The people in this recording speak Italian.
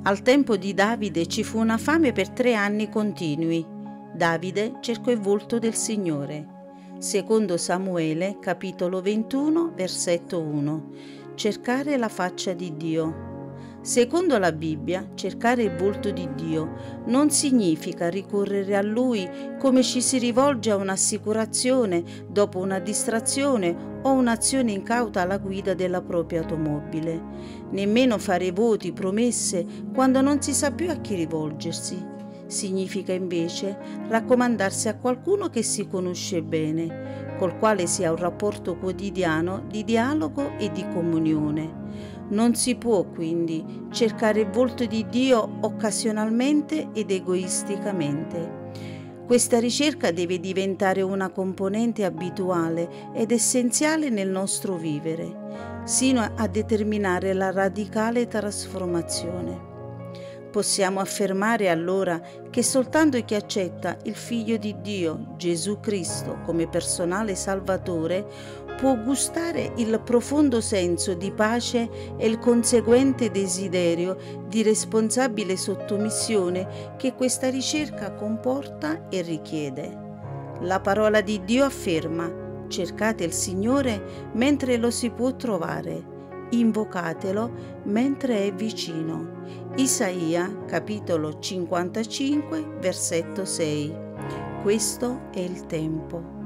Al tempo di Davide ci fu una fame per 3 anni continui. Davide cercò il volto del Signore. Secondo Samuele, capitolo 21, versetto 1. Cercare la faccia di Dio. Secondo la Bibbia, cercare il volto di Dio non significa ricorrere a Lui come ci si rivolge a un'assicurazione dopo una distrazione o un'azione incauta alla guida della propria automobile, nemmeno fare voti, promesse quando non si sa più a chi rivolgersi. Significa invece raccomandarsi a qualcuno che si conosce bene, col quale si ha un rapporto quotidiano di dialogo e di comunione. Non si può quindi cercare il volto di Dio occasionalmente ed egoisticamente. Questa ricerca deve diventare una componente abituale ed essenziale nel nostro vivere, sino a determinare la radicale trasformazione. Possiamo affermare allora che soltanto chi accetta il Figlio di Dio, Gesù Cristo, come personale Salvatore, può gustare il profondo senso di pace e il conseguente desiderio di responsabile sottomissione che questa ricerca comporta e richiede. La parola di Dio afferma: cercate il Signore mentre lo si può trovare, invocatelo mentre è vicino. Isaia, capitolo 55, versetto 6. Questo è il tempo.